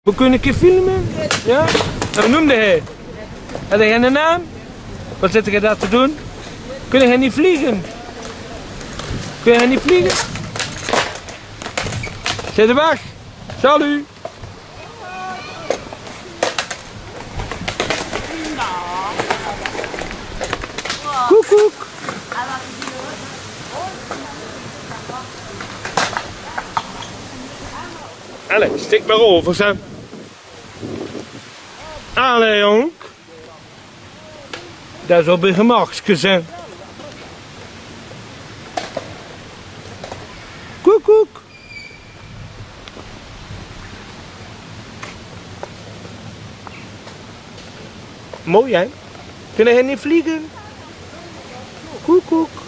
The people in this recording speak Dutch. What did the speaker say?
We kunnen een keer filmen. Ja? Wat noemde hij? Had hij geen naam? Wat zit hij daar te doen? Kun hij niet vliegen? Kun hij niet vliegen? Zit er weg? Salut! Koek koek! Allee, stik maar over, zo. Allee, jong. Dat is op een gemakjes, hè. Koek koek! Mooi, hè? Kunnen hij niet vliegen? Koek koek!